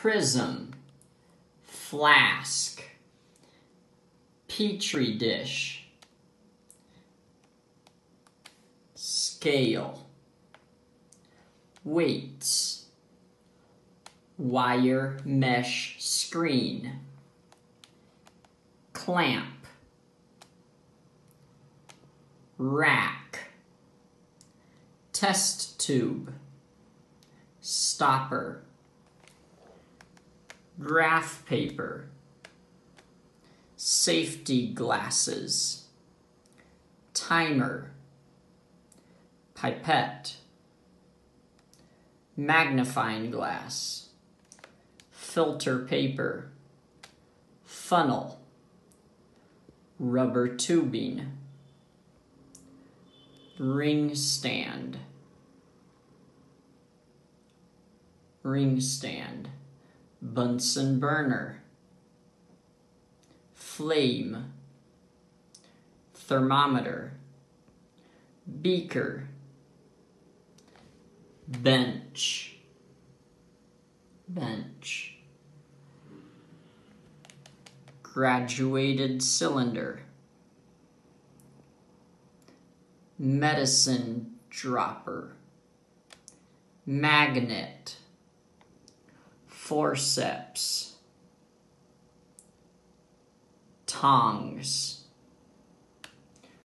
prism, flask, petri dish, scale, weights, wire mesh screen, clamp, rack, test tube, stopper, graph paper, safety glasses, timer, pipette, magnifying glass, filter paper, funnel, rubber tubing, ring stand, Bunsen burner, flame, thermometer, beaker, bench, graduated cylinder, medicine dropper, magnet, forceps, tongs,